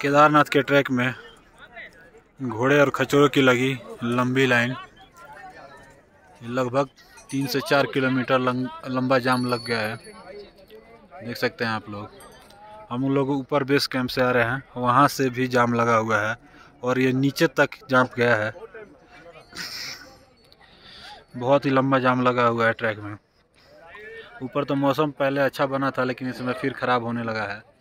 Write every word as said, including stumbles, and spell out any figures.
केदारनाथ के ट्रैक में घोड़े और खच्चरों की लगी लंबी लाइन, लगभग तीन से चार किलोमीटर लंबा जाम लग गया है। देख सकते हैं आप लोग। हम लोग ऊपर बेस कैंप से आ रहे हैं, वहाँ से भी जाम लगा हुआ है और ये नीचे तक जाम गया है। बहुत ही लंबा जाम लगा हुआ है ट्रैक में। ऊपर तो मौसम पहले अच्छा बना था, लेकिन इसमें फिर ख़राब होने लगा है।